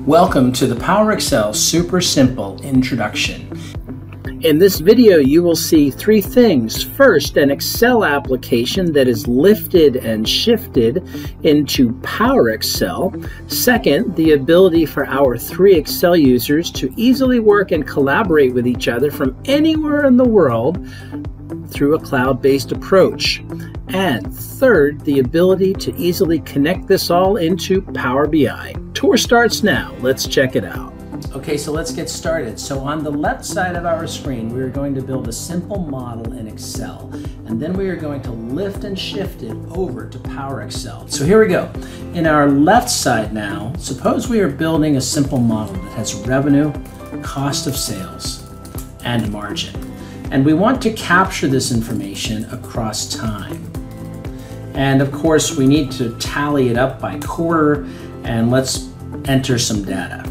Welcome to the PowerExcel SuperSimple introduction. In this video, you will see three things. First, an Excel application that is lifted and shifted into PowerExcel. Second, the ability for our three Excel users to easily work and collaborate with each other from anywhere in the world through a cloud-based approach. And third, the ability to easily connect this all into Power BI. Tour starts now. Let's check it out. Okay, so let's get started. So on the left side of our screen, we are going to build a simple model in Excel, and then we are going to lift and shift it over to PowerExcel. So here we go. In our left side now, suppose we are building a simple model that has revenue, cost of sales, and margin. And we want to capture this information across time. And of course, we need to tally it up by quarter, and let's enter some data.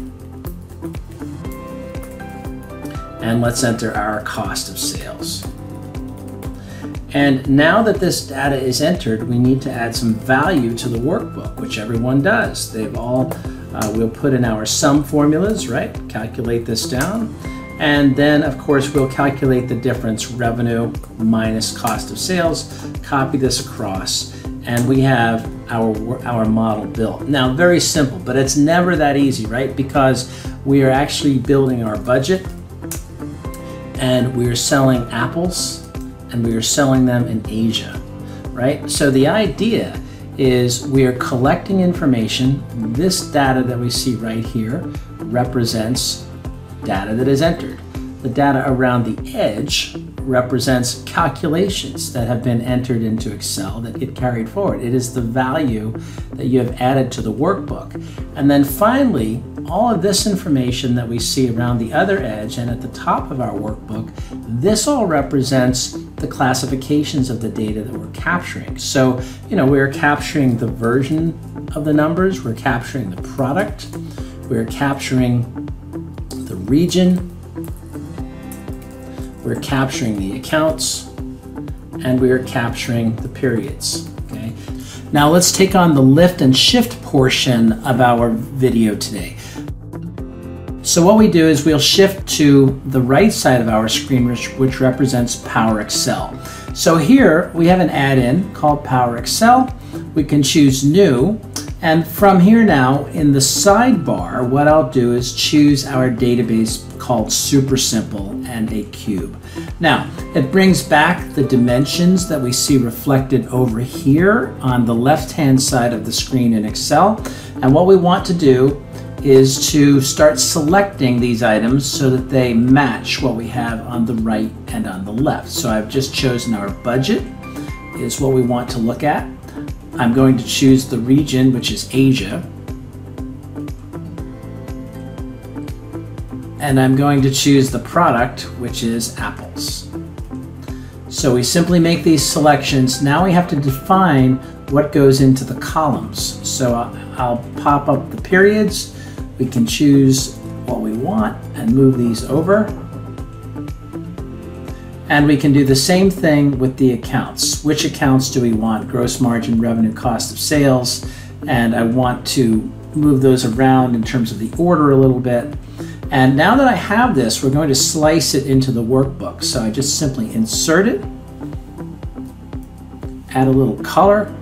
And let's enter our cost of sales. And now that this data is entered, we need to add some value to the workbook, which everyone does. They've all, we'll put in our sum formulas, right? Calculate this down. And then, of course, we'll calculate the difference, revenue minus cost of sales, copy this across, and we have our model built. Now, very simple, but it's never that easy, right? Because we are actually building our budget, and we are selling apples, and we are selling them in Asia, right? So the idea is we are collecting information. This data that we see right here represents data that is entered. The data around the edge represents calculations that have been entered into Excel that get carried forward. It is the value that you have added to the workbook. And then finally, all of this information that we see around the other edge and at the top of our workbook, this all represents the classifications of the data that we're capturing. So, we're capturing the version of the numbers, we're capturing the product, we're capturing the region, we're capturing the accounts, and we are capturing the periods. Okay. Now let's take on the lift and shift portion of our video today. So what we do is we'll shift to the right side of our screen, which represents PowerExcel. So here we have an add-in called PowerExcel. We can choose New. And from here now, in the sidebar, what I'll do is choose our database called SuperSimple and a cube. Now, it brings back the dimensions that we see reflected over here on the left-hand side of the screen in Excel. And what we want to do is to start selecting these items so that they match what we have on the right and on the left. So I've just chosen our budget is what we want to look at. I'm going to choose the region, which is Asia. And I'm going to choose the product, which is apples. So we simply make these selections. Now we have to define what goes into the columns. So I'll pop up the periods. We can choose what we want and move these over. And we can do the same thing with the accounts. Which accounts do we want? Gross margin, revenue, cost of sales. And I want to move those around in terms of the order a little bit. And now that I have this, we're going to slice it into the workbook. So I just simply insert it, add a little color.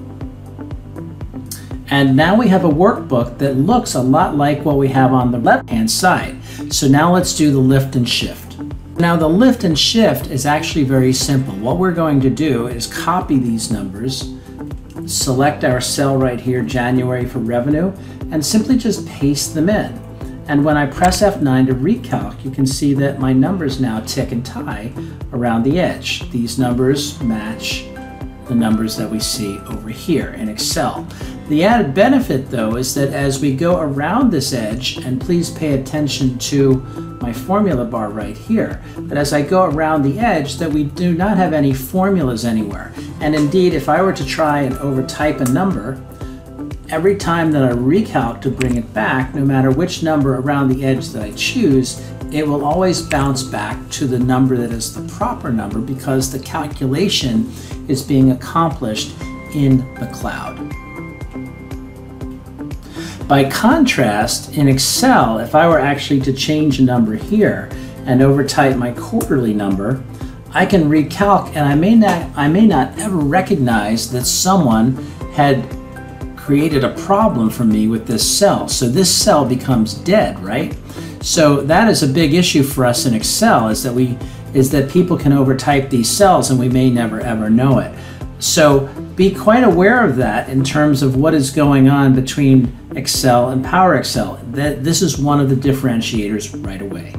And now we have a workbook that looks a lot like what we have on the left-hand side. So now let's do the lift and shift. Now the lift and shift is actually very simple. What we're going to do is copy these numbers, select our cell right here, January for revenue, and simply just paste them in. And when I press F9 to recalc, you can see that my numbers now tick and tie around the edge. These numbers match the numbers that we see over here in Excel. The added benefit though is that as we go around this edge, and please pay attention to my formula bar right here, that as I go around the edge that we do not have any formulas anywhere. And indeed, if I were to try and overtype a number, every time that I recalc to bring it back, no matter which number around the edge that I choose, it will always bounce back to the number that is the proper number because the calculation is being accomplished in the cloud. By contrast, in Excel, if I were actually to change a number here and overtype my quarterly number, I can recalc, and I may not ever recognize that someone had created a problem for me with this cell. So this cell becomes dead, right? So that is a big issue for us in Excel, is that people can overtype these cells and we may never ever know it. So be quite aware of that in terms of what is going on between Excel and PowerExcel. This is one of the differentiators right away.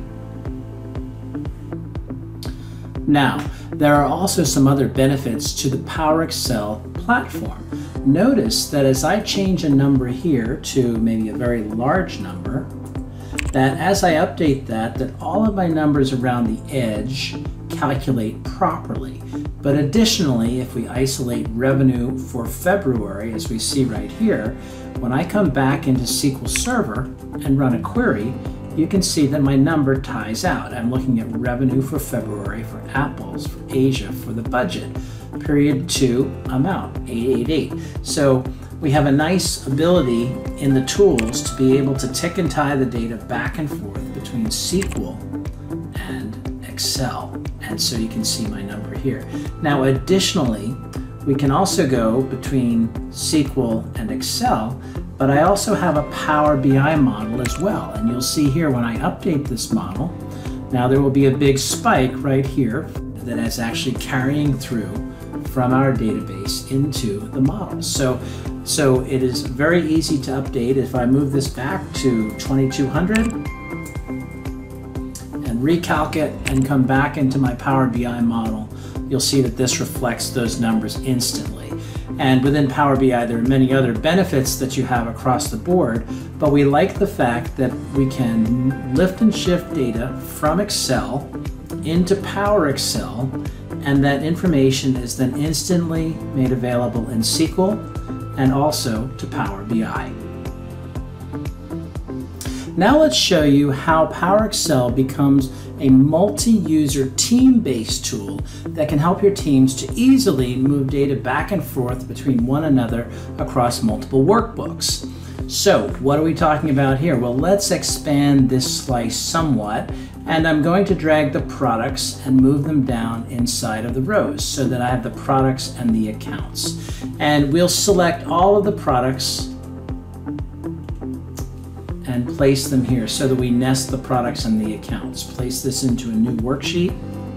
Now, there are also some other benefits to the PowerExcel platform. Notice that as I change a number here to maybe a very large number, that as I update that all of my numbers around the edge calculate properly. But additionally, if we isolate revenue for February, as we see right here, when I come back into SQL Server and run a query, you can see that my number ties out. I'm looking at revenue for February, for apples, for Asia, for the budget. Period 2 amount, 888. So we have a nice ability in the tools to be able to tick and tie the data back and forth between SQL and Excel. And so you can see my number here. Now additionally, we can also go between SQL and Excel, but I also have a Power BI model as well. And you'll see here when I update this model, now there will be a big spike right here that is actually carrying through from our database into the model. So it is very easy to update. If I move this back to 2200 and recalc it and come back into my Power BI model, you'll see that this reflects those numbers instantly. And within Power BI, there are many other benefits that you have across the board, but we like the fact that we can lift and shift data from Excel into PowerExcel, and that information is then instantly made available in SQL and also to Power BI. Now let's show you how PowerExcel becomes a multi-user team-based tool that can help your teams to easily move data back and forth between one another across multiple workbooks. So what are we talking about here? Well, let's expand this slice somewhat, and I'm going to drag the products and move them down inside of the rows so that I have the products and the accounts. And we'll select all of the products and place them here so that we nest the products and the accounts. Place this into a new worksheet.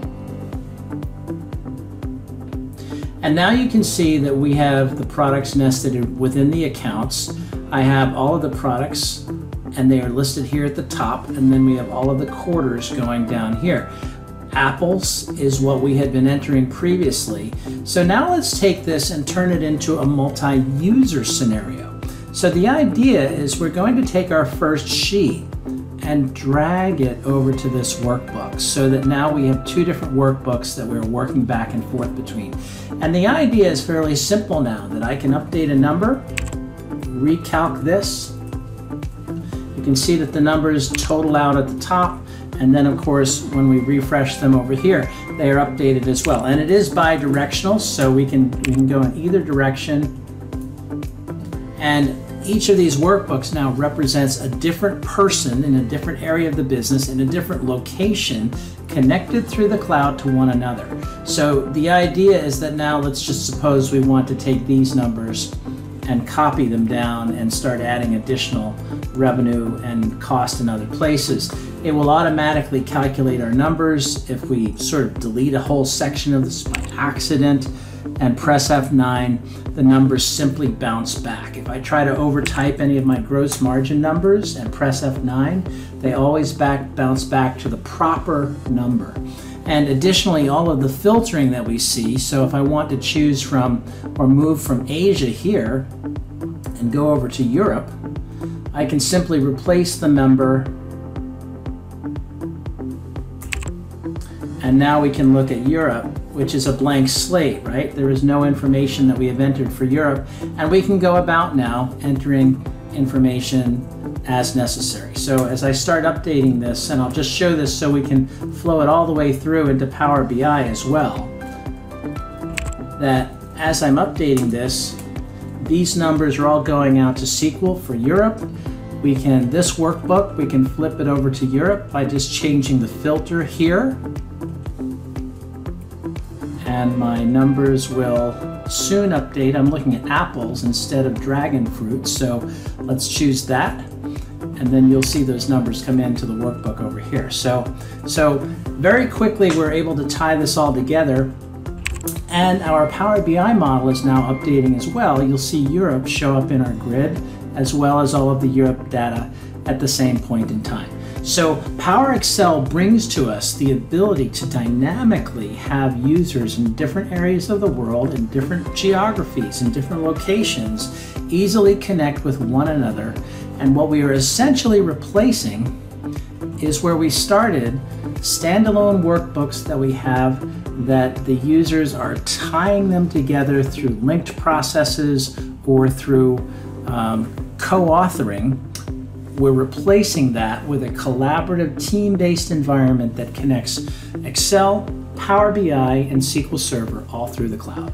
And now you can see that we have the products nested within the accounts. I have all of the products and they are listed here at the top, and then we have all of the quarters going down here. Apples is what we had been entering previously. So now let's take this and turn it into a multi-user scenario. So the idea is we're going to take our first sheet and drag it over to this workbook so that now we have two different workbooks that we're working back and forth between. And the idea is fairly simple now, that I can update a number, recalc this. You can see that the numbers total out at the top, and then of course when we refresh them over here, they are updated as well. And it is bi-directional, so we can go in either direction. And each of these workbooks now represents a different person in a different area of the business in a different location, connected through the cloud to one another. So the idea is that now let's just suppose we want to take these numbers and copy them down and start adding additional revenue and cost in other places. It will automatically calculate our numbers. If we sort of delete a whole section of this by accident and press F9, the numbers simply bounce back. If I try to overtype any of my gross margin numbers and press F9, they always bounce back to the proper number. And additionally, all of the filtering that we see, so if I want to choose from or move from Asia here and go over to Europe, I can simply replace the member, and now we can look at Europe, which is a blank slate, right? There is no information that we have entered for Europe, and we can go about now entering information as necessary. So as I start updating this, and I'll just show this so we can flow it all the way through into Power BI as well, that as I'm updating this, These numbers are all going out to SQL for Europe. This workbook, we can flip it over to Europe by just changing the filter here. And my numbers will soon update. I'm looking at apples instead of dragon fruit, so let's choose that. And then you'll see those numbers come into the workbook over here. So very quickly we're able to tie this all together. And our Power BI model is now updating as well. You'll see Europe show up in our grid, as well as all of the Europe data at the same point in time. So PowerExcel brings to us the ability to dynamically have users in different areas of the world, in different geographies, in different locations, easily connect with one another. And what we are essentially replacing is where we started, standalone workbooks that we have that the users are tying them together through linked processes or through co-authoring. We're replacing that with a collaborative team-based environment that connects Excel, Power BI, and SQL Server all through the cloud.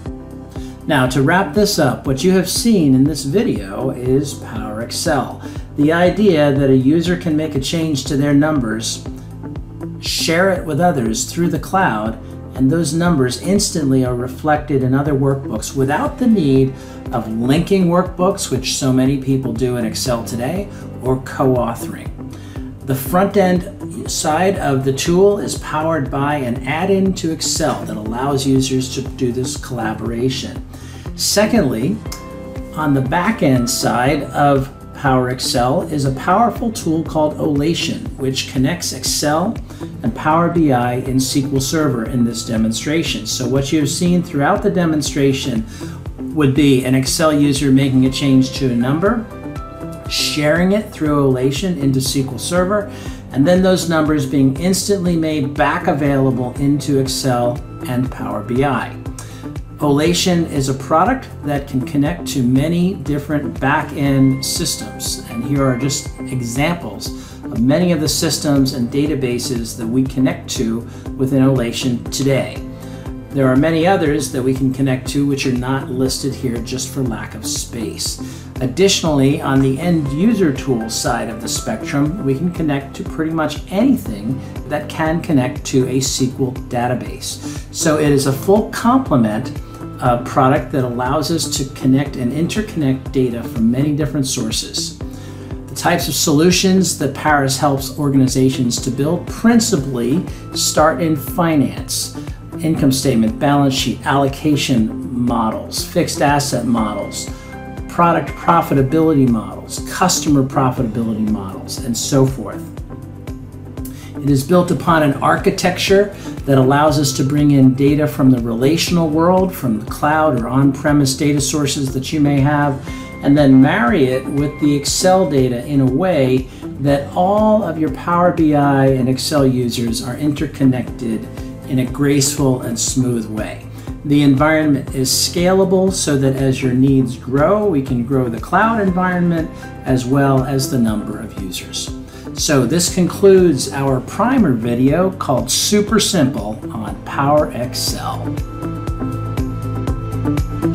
Now, to wrap this up, what you have seen in this video is PowerExcel. The idea that a user can make a change to their numbers, share it with others through the cloud, and those numbers instantly are reflected in other workbooks without the need of linking workbooks, which so many people do in Excel today, or co-authoring. The front end side of the tool is powered by an add-in to Excel that allows users to do this collaboration. Secondly, on the back end side of PowerExcel is a powerful tool called Olation, which connects Excel and Power BI in SQL Server in this demonstration. So what you've seen throughout the demonstration would be an Excel user making a change to a number, sharing it through Olation into SQL Server, and then those numbers being instantly made back available into Excel and Power BI. Olation is a product that can connect to many different back-end systems, and here are just examples of many of the systems and databases that we connect to within Olation today. There are many others that we can connect to which are not listed here just for lack of space. Additionally, on the end user tool side of the spectrum, we can connect to pretty much anything that can connect to a SQL database. So it is a full complement product that allows us to connect and interconnect data from many different sources. The types of solutions that Paris helps organizations to build principally start in finance, income statement, balance sheet, allocation models, fixed asset models, product profitability models, customer profitability models, and so forth. It is built upon an architecture that allows us to bring in data from the relational world, from the cloud or on-premise data sources that you may have, and then marry it with the Excel data in a way that all of your Power BI and Excel users are interconnected in a graceful and smooth way. The environment is scalable so that as your needs grow, we can grow the cloud environment as well as the number of users. So this concludes our primer video called SuperSimple on PowerExcel.